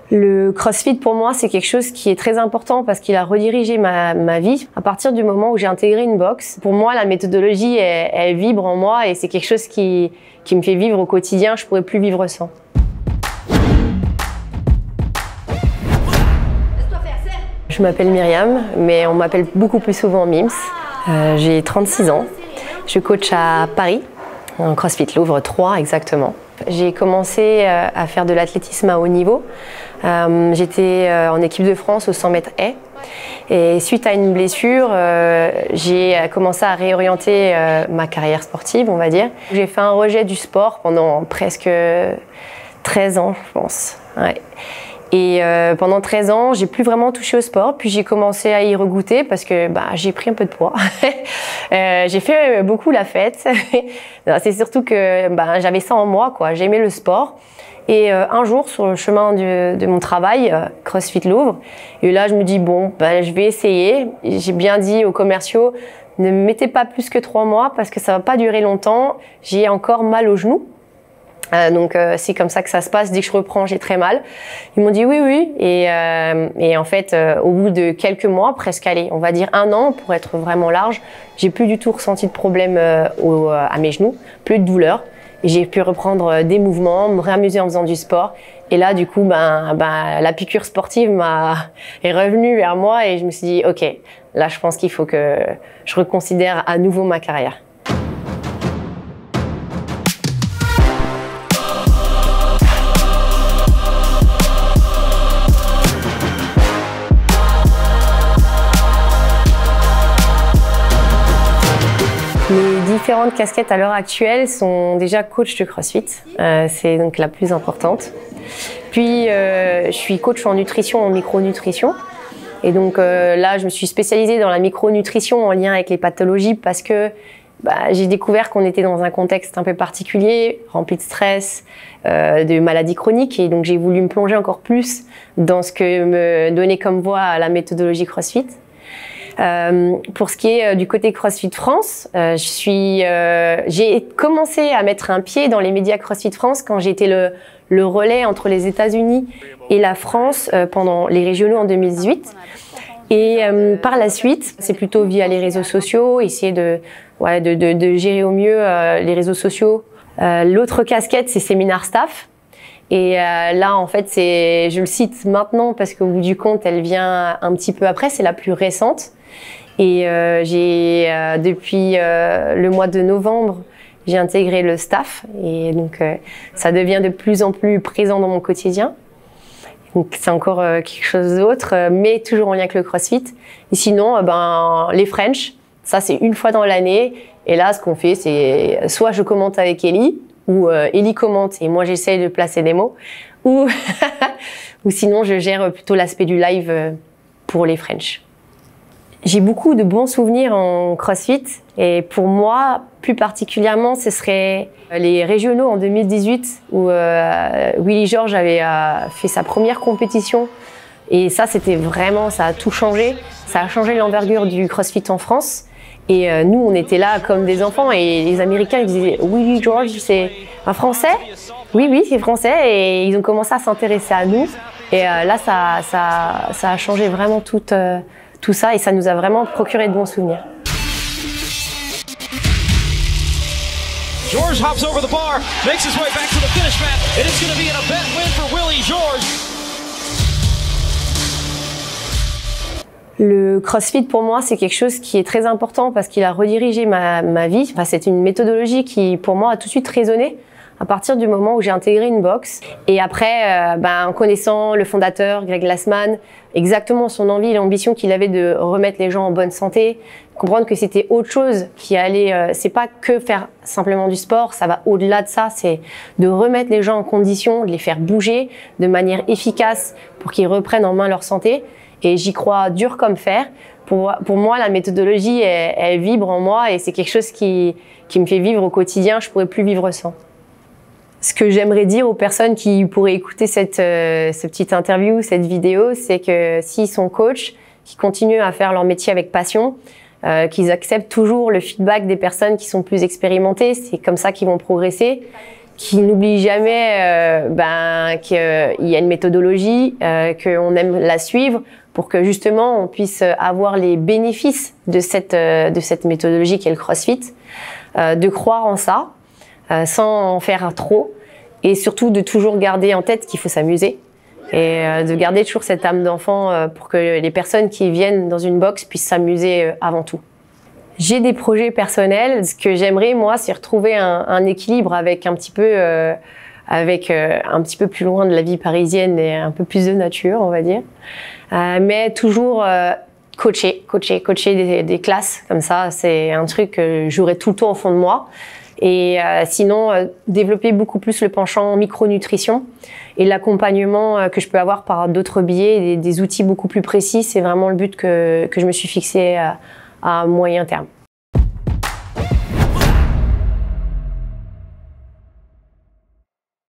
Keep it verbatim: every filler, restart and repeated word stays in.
Le CrossFit, pour moi, c'est quelque chose qui est très important parce qu'il a redirigé ma, ma vie. À partir du moment où j'ai intégré une box, pour moi, la méthodologie, elle, elle vibre en moi et c'est quelque chose qui, qui me fait vivre au quotidien. Je pourrais plus vivre sans. Je m'appelle Myriam, mais on m'appelle beaucoup plus souvent Mims. Euh, j'ai trente-six ans. Je coach à Paris, en CrossFit Louvre trois exactement. J'ai commencé à faire de l'athlétisme à haut niveau. Euh, J'étais en équipe de France au cent mètres haies. Et suite à une blessure, euh, j'ai commencé à réorienter euh, ma carrière sportive, on va dire. J'ai fait un rejet du sport pendant presque treize ans, je pense. Ouais. Et euh, pendant treize ans, j'ai plus vraiment touché au sport, puis j'ai commencé à y regoûter parce que bah, j'ai pris un peu de poids. euh, j'ai fait beaucoup la fête. C'est surtout que bah, j'avais ça en moi, quoi. J'aimais le sport. Et euh, un jour, sur le chemin du, de mon travail, euh, CrossFit Louvre, et là je me dis bon, bah, je vais essayer. J'ai bien dit aux commerciaux, ne me mettez pas plus que trois mois parce que ça va pas durer longtemps. J'ai encore mal au genou. Euh, donc euh, c'est comme ça que ça se passe. Dès que je reprends, j'ai très mal. Ils m'ont dit oui, oui. Et, euh, et en fait, euh, au bout de quelques mois, presque allez, on va dire un an pour être vraiment large, j'ai plus du tout ressenti de problème euh, au, à mes genoux, plus de douleur. Et j'ai pu reprendre des mouvements, me réamuser en faisant du sport. Et là, du coup, ben, ben, la piqûre sportive m'a est revenue vers moi et je me suis dit, ok, là, je pense qu'il faut que je reconsidère à nouveau ma carrière. Mes différentes casquettes à l'heure actuelle sont déjà coach de CrossFit, euh, c'est donc la plus importante. Puis euh, je suis coach en nutrition, en micronutrition. Et donc euh, là, je me suis spécialisée dans la micronutrition en lien avec les pathologies parce que bah, j'ai découvert qu'on était dans un contexte un peu particulier, rempli de stress, euh, de maladies chroniques. Et donc j'ai voulu me plonger encore plus dans ce que me donnait comme voie à la méthodologie CrossFit. Euh, pour ce qui est euh, du côté CrossFit France, euh, je suis, euh, j'ai commencé à mettre un pied dans les médias CrossFit France quand j'ai été le, le relais entre les États-Unis et la France euh, pendant les régionaux en deux mille dix-huit. Et euh, par la suite, c'est plutôt via les réseaux sociaux, essayer de, ouais, de, de, de gérer au mieux euh, les réseaux sociaux. Euh, L'autre casquette, c'est séminaire staff. Et euh, là, en fait, c'est, je le cite maintenant parce qu'au bout du compte, elle vient un petit peu après, c'est la plus récente. Et euh, j'ai, euh, depuis euh, le mois de novembre, j'ai intégré le staff. Et donc, euh, ça devient de plus en plus présent dans mon quotidien. Donc, c'est encore euh, quelque chose d'autre, mais toujours en lien avec le CrossFit. Et sinon, euh, ben, les French, ça, c'est une fois dans l'année. Et là, ce qu'on fait, c'est soit je commente avec Ellie, ou euh, Ellie commente et moi j'essaye de placer des mots, ou, ou sinon je gère plutôt l'aspect du live euh, pour les French. J'ai beaucoup de bons souvenirs en CrossFit et pour moi, plus particulièrement, ce serait les régionaux en deux mille dix-huit où euh, Willy George avait euh, fait sa première compétition et ça c'était vraiment, ça a tout changé, ça a changé l'envergure du CrossFit en France. Et euh, nous, on était là comme des enfants et les Américains ils disaient « Willy George, c'est un Français ?» Oui, oui, c'est français et ils ont commencé à s'intéresser à nous. Et euh, là, ça, ça, ça a changé vraiment tout, euh, tout ça et ça nous a vraiment procuré de bons souvenirs. George hops over the bar, makes his way back to the finish mat. It is going to be an event win for Willy George. Le CrossFit, pour moi, c'est quelque chose qui est très important parce qu'il a redirigé ma, ma vie. Enfin, c'est une méthodologie qui, pour moi, a tout de suite résonné à partir du moment où j'ai intégré une box. Et après, euh, ben, en connaissant le fondateur, Greg Glassman, exactement son envie et l'ambition qu'il avait de remettre les gens en bonne santé, comprendre que c'était autre chose qui allait, euh, c'est pas que faire simplement du sport, ça va au-delà de ça, c'est de remettre les gens en condition, de les faire bouger de manière efficace pour qu'ils reprennent en main leur santé. Et j'y crois dur comme fer. Pour, pour moi, la méthodologie, elle, elle vibre en moi et c'est quelque chose qui, qui me fait vivre au quotidien. Je pourrais plus vivre sans. Ce que j'aimerais dire aux personnes qui pourraient écouter cette, euh, cette petite interview, cette vidéo, c'est que s'ils sont coachs, qu'ils continuent à faire leur métier avec passion, euh, qu'ils acceptent toujours le feedback des personnes qui sont plus expérimentées. C'est comme ça qu'ils vont progresser. qui n'oublie jamais euh, ben, qu'il y a une méthodologie, euh, qu'on aime la suivre pour que justement on puisse avoir les bénéfices de cette, euh, de cette méthodologie qu'est le CrossFit, euh, de croire en ça euh, sans en faire trop et surtout de toujours garder en tête qu'il faut s'amuser et euh, de garder toujours cette âme d'enfant euh, pour que les personnes qui viennent dans une box puissent s'amuser euh, avant tout. J'ai des projets personnels. Ce que j'aimerais, moi, c'est retrouver un, un équilibre avec un petit peu, euh, avec euh, un petit peu plus loin de la vie parisienne et un peu plus de nature, on va dire. Euh, mais toujours euh, coacher, coacher, coacher des, des classes comme ça. C'est un truc que j'aurais tout le temps au fond de moi. Et euh, sinon, euh, développer beaucoup plus le penchant micronutrition et l'accompagnement euh, que je peux avoir par d'autres biais, des, des outils beaucoup plus précis. C'est vraiment le but que, que je me suis fixé à, à moyen terme.